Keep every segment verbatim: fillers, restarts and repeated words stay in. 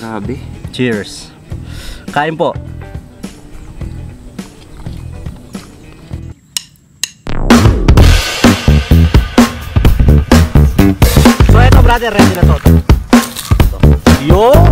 Grabe. Cheers. Kain po. So eto brother, ready na to. Yung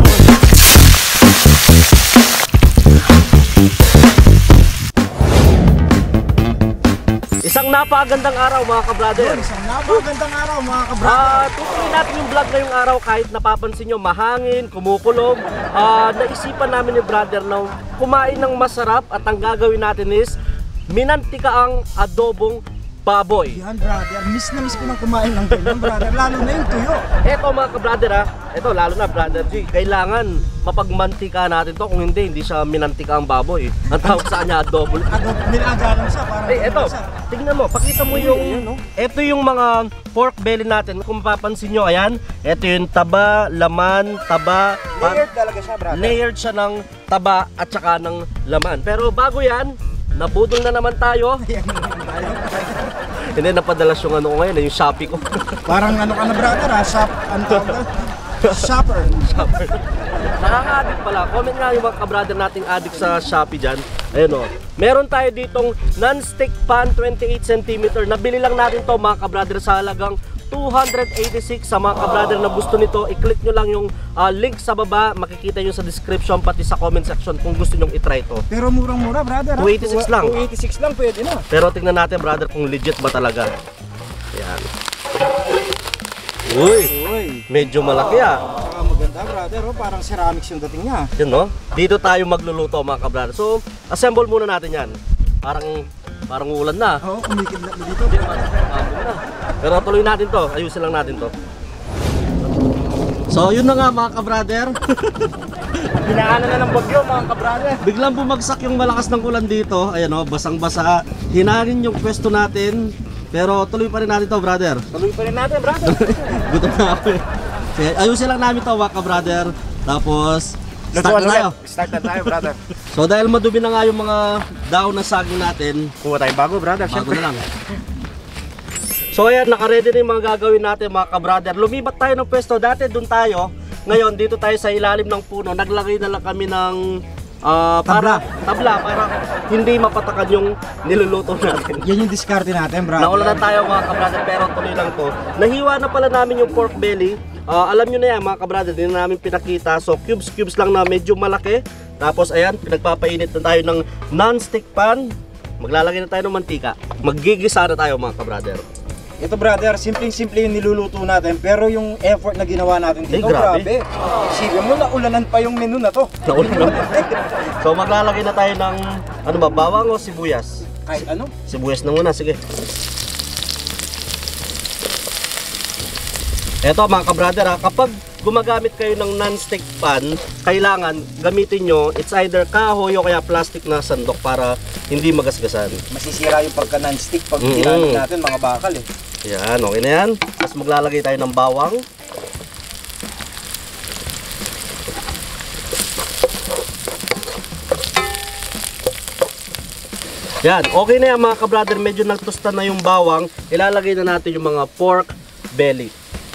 isang napakagandang araw mga ka-brother. Isang napakagandang araw mga ka-brother. Ah, tutuloy natin yung vlog ngayong araw kahit napapansin nyo mahangin, kumukulog. Ah, naisipan namin ni brother na kumain ng masarap at ang gagawin natin is minantikaang adobong baboy. Yan brother, miss na miss ko nang kumain ng ganyan brother, lalo na yung tuyo. Eto mga ka-brother ha, eto lalo na brother G, kailangan mapagmantika natin to, kung hindi, hindi siya minantika ang baboy. Ang tawag sa kanya adobo. Adobo, nilaga lang siya para. Eh eto, tingnan mo, pakita mo yung, eto yung mga pork belly natin. Kung mapapansin nyo, ayan, eto yung taba, laman, taba. Layered talaga siya brother. Layered siya ng taba at saka ng laman. Pero bago yan, nabudol na naman tayo. Hindi, napadalas yung ano ko ngayon, yung Shopee ko. Parang ano ka na brother ha, shop, ano tawag doon? Shopper. Shopper. Nakaka-addict pala. Comment nga yung mga ka-brother nating addict sa Shopee dyan. Ayun o. Meron tayo ditong non-stick pan twenty-eight centimeter. Nabili lang natin to mga ka-brother sa halagang two hundred eighty-six. Sa mga ka-brother na gusto nito, i-click nyo lang yung uh, link sa baba. Makikita nyo sa description pati sa comment section kung gusto nyo i-try to. Pero murang-mura brother. two eighty-six lang. two eighty-six lang pwede na. Pero tingnan natin brother kung legit ba talaga. Yan. Uy, Uy. medyo malaki ah. Ah, maganda brother, oh, parang ceramics yung dating niya. Yun no? Dito tayo magluluto mga ka-brother. So, assemble muna natin yan. Parang parang ulan na. Oo, kumikid na dito. Hindi, parang amo na. Pero tuloy natin to. Ayusin lang natin to. So, yun na nga mga ka-brother. Hinaanan na ng bagyo mga ka-brother. Biglang bumagsak yung malakas ng ulan dito. Ayan o, basang-basa. Hinarin yung pwesto natin. Pero tuloy pa rin natin to, brother. Tuloy pa rin natin brother. Gutom na ako eh. Sige, ayusin lang namin to mga ka-brother. Tapos, start na tayo. Start na tayo brother. So, dahil madumi na nga yung mga dahon ng saging natin, Kuha tayong bago brother, bago na lang. So ayan, naka-ready na yung mga gagawin natin mga ka-brother. Lumibat tayo ng pwesto. Dati doon tayo. Ngayon, dito tayo sa ilalim ng puno. Naglagay na lang kami ng uh, para, tabla para hindi mapatakan yung niluluto natin. Yan yung diskarte natin brother. Naula na tayo mga ka-brother pero tuloy lang to. Nahiwa na pala namin yung pork belly. Uh, alam nyo na yan mga ka-brother, hindi na namin pinakita. So cubes cubes lang na medyo malaki. Tapos ayan, pinagpapainit na tayo ng non-stick pan. Maglalagay na tayo ng mantika. Maggigisa na tayo mga ka-brother. Ito brother, simpleng-simple yung niluluto natin, pero yung effort na ginawa natin dito, Eh, grabe. grabe. Isipin mo, naulanan pa yung menu na to. Naulan na. So maglalagay na tayo ng ano ba, bawang o sibuyas? Kahit ano. Sibuyas na muna, sige. Eto mga ka-brother ha, kapag gumagamit kayo ng non-stick pan, kailangan gamitin nyo, it's either kahoy o kaya plastic na sandok para hindi magasgasan. Masisira yung pagka non-stick pag Mm. ginamit natin mga bakal eh. Yan, okay na yan. Tapos maglalagay tayo ng bawang. Yan, okay na yan mga ka-brother. Medyo nagtusta na yung bawang. Ilalagay na natin yung mga pork belly.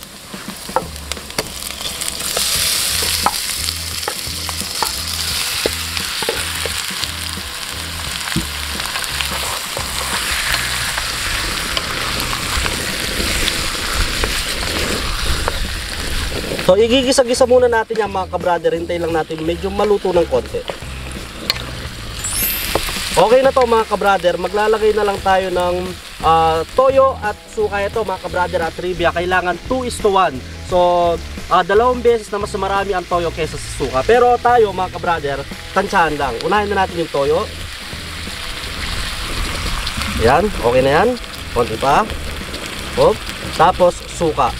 So igigisa-gisa muna natin yan mga ka-brother. Hintayin lang natin medyo maluto ng konti. Okay na to mga ka-brother. Maglalagay na lang tayo ng uh, toyo at suka. Ito mga ka-brother at trivia. Kailangan two is to one. So uh, dalawang beses na mas marami ang toyo kaysa sa suka. Pero tayo mga ka-brother, tansyahan lang. Unahin na natin yung toyo. Yan, okay na yan. Konti pa. Hop. Tapos suka.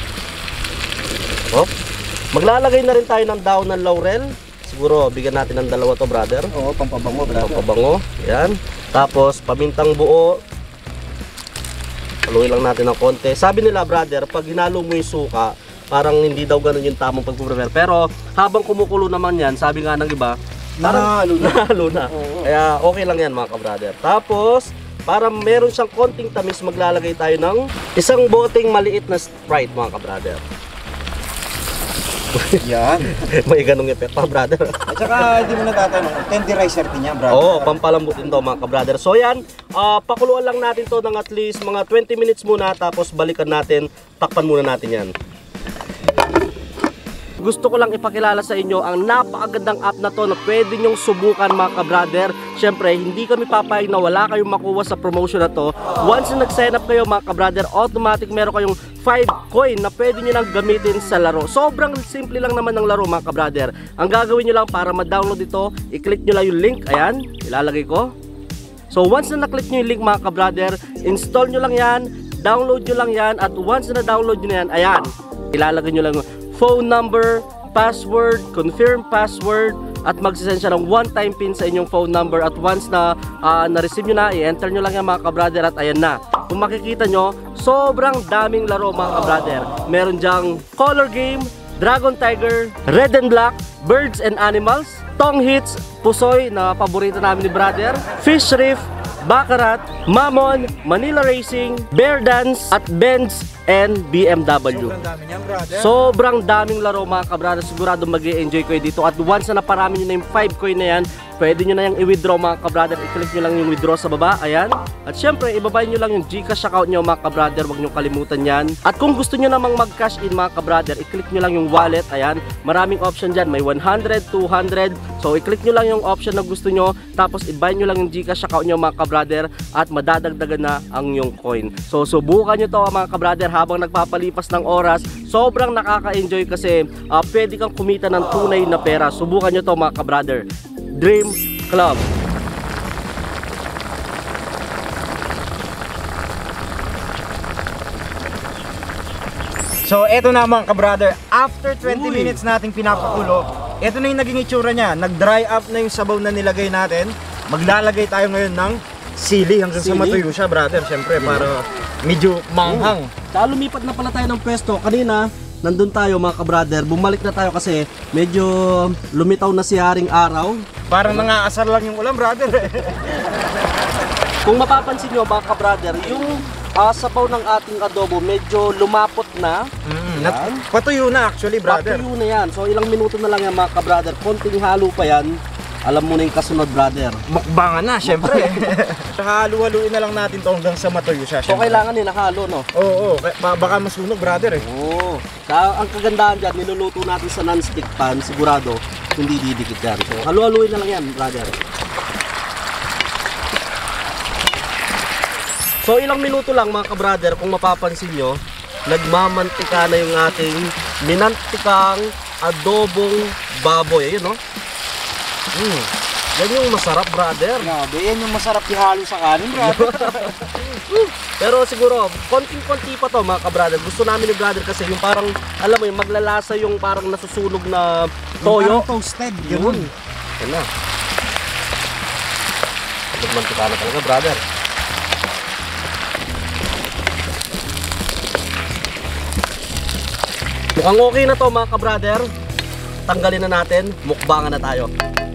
Oh. Maglalagay na rin tayo ng daon ng laurel. Siguro bigyan natin ng dalawa to brother. Oo, pampabango brother. Pampabango. Yan. Tapos pamintang buo. Haluin lang natin ng konti. Sabi nila brother, pag hinalo mo yung suka, parang hindi daw ganun yung tamang pag-prepare. Pero habang kumukulo naman yan, sabi nga ng iba, Nahalo na. Nahalo na. Kaya okay lang yan mga ka-brother. Tapos para meron siyang konting tamis, maglalagay tayo ng isang boteng maliit na Sprite mga ka-brother. Yan. May ganong effect pa, brother. At saka hindi mo natatanong, tenderizer din yan, brother. Oo, pampalambutin to mga ka-brother. So yan, uh, pakuluan lang natin to ng at least mga twenty minutes muna, tapos balikan natin, takpan muna natin yan. Gusto ko lang ipakilala sa inyo ang napakagandang app na to na pwede nyong subukan mga ka-brother. Siyempre, hindi kami papayag na wala kayong makuha sa promotion na to. Once na nag-sign up kayo mga ka-brother, automatic meron kayong five coin na pwede nyo lang gamitin sa laro. Sobrang simple lang naman ng laro mga ka-brother. Ang gagawin nyo lang para ma-download ito, i-click nyo lang yung link. Ayan, ilalagay ko. So once na na-click nyo yung link mga ka-brother, install nyo lang yan, download nyo lang yan, at once na na-download nyo na yan, ayan, ilalagay nyo lang yung phone number, password, confirm password, at magsisend siya ng one-time pin sa inyong phone number. At once na uh, na-receive nyo na, i-enter nyo lang yan mga ka-brother, at ayan na. Kung makikita nyo, sobrang daming laro mga ka-brother. Meron dyang color game, Dragon Tiger, Red and Black, Birds and Animals, Tong Hits, Pusoy na paborito namin ni brother, Fish Reef, Baccarat, Mammon, Manila Racing, Bear Dance, at Benz and B M W. Sobrang dami niyan, brother. Sobrang daming laro mga ka-brother. Sigurado mag-i-enjoy kayo dito. At once na naparami nyo na yung five coin na yan, pwede nyo na yung i-withdraw mga ka-brother. I-click nyo lang yung withdraw sa baba. Ayan. At syempre, ibabay nyo lang yung Gcash account nyo mga ka-brother. Huwag nyo kalimutan yan. At kung gusto nyo namang mag-cash in mga ka-brother, i-click nyo lang yung wallet. Ayan. Maraming option dyan. May one hundred, two hundred. So, i-click nyo lang yung option na gusto nyo. Tapos, i-buy nyo lang yung Gcash account nyo mga ka-brother. At madadagdagan na ang yung coin. So, subukan nyo to mga ka-brother habang nagpapalipas ng oras. Sobrang nakaka-enjoy kasi uh, pwede kang kumita ng tunay na pera. Subukan nyo to mga ka-brother. Dream Club. So, eto na mga ka-brother. After twenty Uy. minutes nating pinapakulo, eto na yung naging itsura niya. Nag-dry up na yung sabaw na nilagay natin. Maglalagay tayo ngayon ng sili hanggang Sili? sa matuyo siya, brother. Siyempre, para medyo manghang. Kaya lumipat na pala tayo ng pwesto. Kanina, nandun tayo mga ka-brother. Bumalik na tayo kasi medyo lumitaw na si Haring Araw. Parang nangaasar lang yung ulam, brother. Kung mapapansin nyo mga ka-brother, yung uh, sabaw ng ating adobo medyo lumapot na. Mm, nat- patuyo na actually, brother. Patuyo na yan. So ilang minuto na lang yan mga ka-brother. Konting halo pa yan. Alam mo na yung kasunod, brother. Mukbangan na, syempre. Saka halu-haluin na lang natin to hanggang sa matuyo siya. So syempre. kailangan din nakahalo, no? Oo, oo. Ba- baka masunog, brother eh. Oo. Kaya ang kagandahan dyan, niluluto natin sa non-stick pan, sigurado hindi didikit yan. So halu-haluin na lang yan, brother. So ilang minuto lang mga ka-brother, kung mapapansin nyo, nagmamantika na yung ating minantikang adobong baboy. Ayun, no? Hmm. Yan yung masarap, brother. Grabe, yan yung masarap ihalo sa kanin, brother. Pero siguro, konting-konti pa to mga ka-brother. Gusto namin ni brother kasi yung parang, alam mo yung maglalasa yung parang nasusunog na toyo. Parang toasted. Yun. Yan na. Nagmantika na talaga, brother. Mukhang okay na to mga ka-brother. Tanggalin na natin, mukbangan na tayo.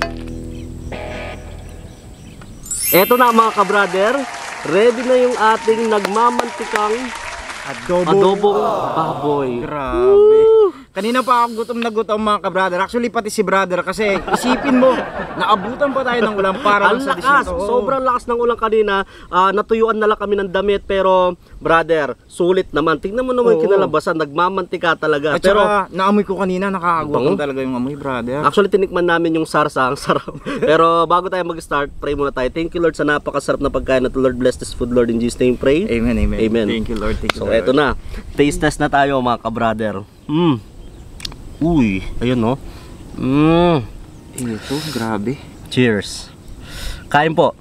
Eto na mga ka-brother, ready na yung ating nagmamantikang Adobo. adobong baboy. Grabe. Kanina pa ako gutom na gutom mga ka-brother. Actually pati si brother kasi isipin mo, naabutan pa tayo ng ulam para Ang sa lakas, disyerto. Oo. sobrang lakas ng ulang kanina. Ah, natuyuan na lang kami ng damit pero brother, sulit naman. Tingnan mo naman Oo. kinalabasan, nagmamantika talaga. At pero saka, naamoy ko kanina, nakakagutom Bango. talaga yung amoy, brother. actually tinikman namin yung sarsa, ang sarap. Pero bago tayo mag-start, pray muna tayo. Thank you Lord sa napakasarap na pagkain at Lord bless this food Lord in Jesus name pray. Amen, amen. Amen. Thank you, Lord. Thank you, So Lord. eto na, taste test na tayo mga ka-brother. Mm. Uy, ayun no. Mm. Ito, grabe. Cheers. Kain po.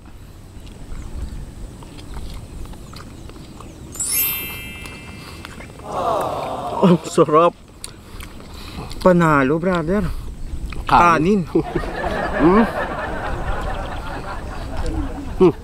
Oh, sarap. Panalo, brother. Kanin. Mm. Mm.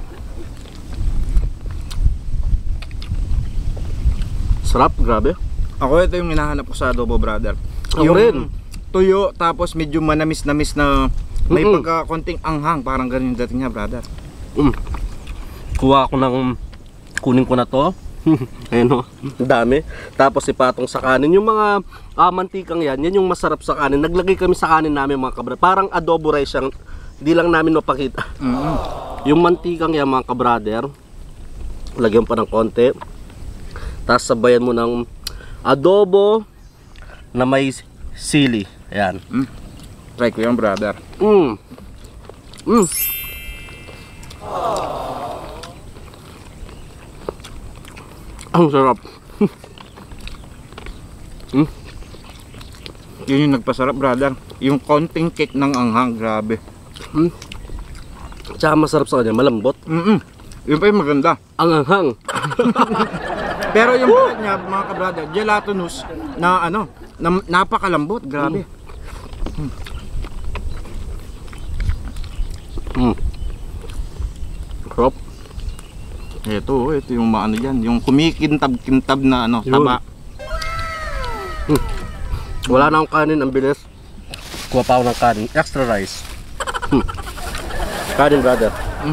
Sarap, grabe. Ako, ito yung hinahanap ko sa adobo, brother. Ako yung rin. tuyo, tapos medyo manamis-namis na may Mm-mm. pagka konting anghang. Parang ganun yung dating niya, brother. Mm. Kuha ako ng, kunin ko na to. Ayun o, ang dami. Tapos ipatong sa kanin. Yung mga ah, mantikang yan, yan yung masarap sa kanin. Naglagay kami sa kanin namin mga kabrother. Parang adobo rice siyang, hindi lang namin mapakita. Mm-hmm. Yung mantikang yan mga kabrother, lagyan pa ng konti. Tapos sabayan mo ng adobo na may sili. Ayan. Mm. Try ko yan, brother. Mm. Mm. Ang sarap. Mm. Yun yung nagpasarap, brother. Yung konting cake ng anghang, grabe. Mm. Tsaka masarap sa kanya, malambot. Mm-mm. Yun pa yung maganda. Ang anghang. Pero yung bulat niya, mga ka-brother, gelatinous na ano, na, napakalambot, grabe. Mm. Mm. Sarap. Ito, ito yung maano dyan, yung kumikintab-kintab na ano, Yun. taba. Mm. Wala na akong kanin, ang bilis. Kuha pa ako ng kanin, extra rice. Mm. Kanin, brother. Mm.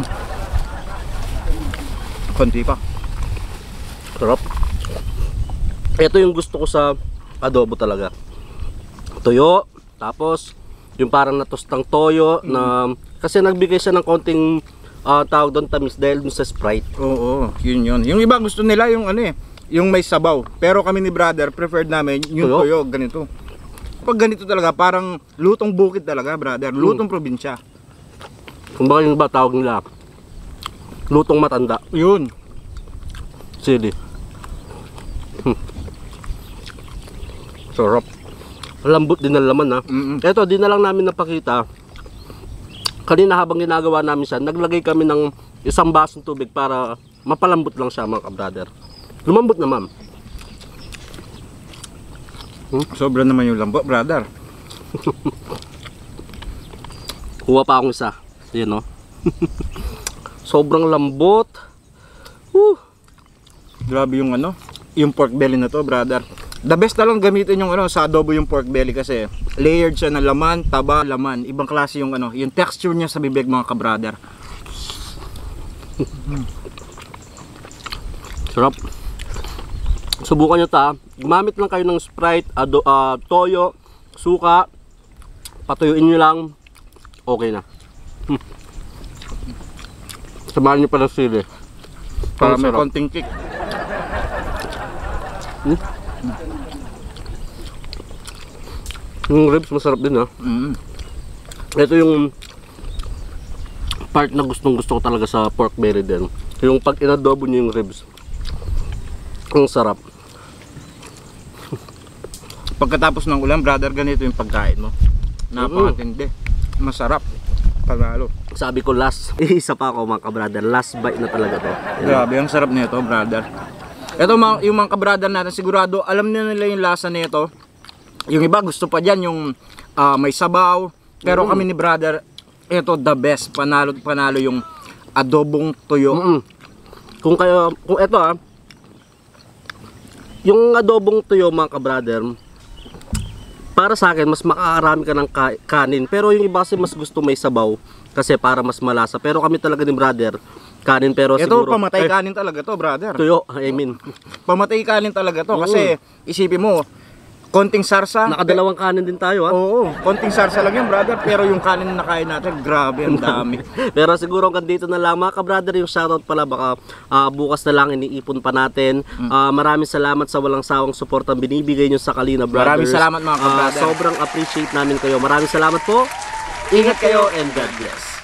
Konti pa. Sarap. Ito yung gusto ko sa adobo talaga. Toyo, tapos yung parang natostang toyo mm. na kasi nagbigay siya ng konting uh, tawag doon tamis dahil dun sa Sprite. Oo, yun yun. Yung iba gusto nila yung ano eh, yung may sabaw. Pero kami ni brother, preferred namin yung Toyo? toyo, ganito. Pag ganito talaga, parang lutong bukid talaga, brother. Lutong mm. probinsya. Kung baka yung iba tawag nila lutong matanda. Yun. Sili. Hmm. Sarap. Lambot din ang laman ha. Mm-mm. Ito, di na lang namin napakita. Kanina habang ginagawa namin siya, naglagay kami ng isang basong tubig para mapalambot lang siya mga ka-brother. Lumambot na ma'am. Hmm? Sobra naman yung lambot, brother. Kuha pa akong isa. Yan o. Sobrang lambot. Woo! Grabe yung ano, yung pork belly na to, brother. The best na lang gamitin yung ano sa adobo yung pork belly kasi layered siya ng laman, taba, laman. Ibang klase yung ano, yung texture niya sa bibig mga ka-brother. Sarap. Subukan nyo ta. Gumamit lang kayo ng Sprite, ado, uh, toyo, suka. Patuyuin nyo lang. Okay na. Hmm. Samahan nyo pa ng sili. Para may konting kick. Hmm? Yung ribs masarap din ha. Mm. Ito yung part na gustong gusto ko talaga sa pork belly din. Yung pag inadobo nyo yung ribs. Ang sarap. Pagkatapos ng ulam, brother, ganito yung pagkain mo. Napakatindi. Masarap. Panalo. Sabi ko last. Isa pa ako mga ka-brother. Last bite na talaga to. Grabe, ang sarap nito, brother. Ito mga, yung mga ka-brother natin, sigurado alam nila nila yung lasa nito. Yung iba gusto pa dyan yung uh, may sabaw. Pero mm. kami ni brother, ito the best. Panalo panalo yung adobong tuyo. Mm-mm. Kung kayo, kung ito ah, yung adobong tuyo mga ka-brother, para sa akin mas makakarami ka ng ka kanin. Pero yung iba kasi mas gusto may sabaw kasi para mas malasa. Pero kami talaga ni brother, kanin pero ito, siguro. Ito pamatay eh, kanin talaga to, brother. Tuyo, I mean. Pamatay kanin talaga to mm. kasi isipin mo, konting sarsa. Nakadalawang kanin din tayo ha. Oo, konting sarsa lang yan, brother. Pero yung kanin na nakain natin, grabe, ang dami. Pero siguro hanggang dito na lang mga ka-brother, yung shoutout pala baka uh, bukas na lang iniipon pa natin. Uh, maraming salamat sa walang sawang support ang binibigay nyo sa Kalina Brothers. Maraming salamat mga ka-brother. Uh, sobrang appreciate namin kayo. Maraming salamat po. Ingat kayo and God bless.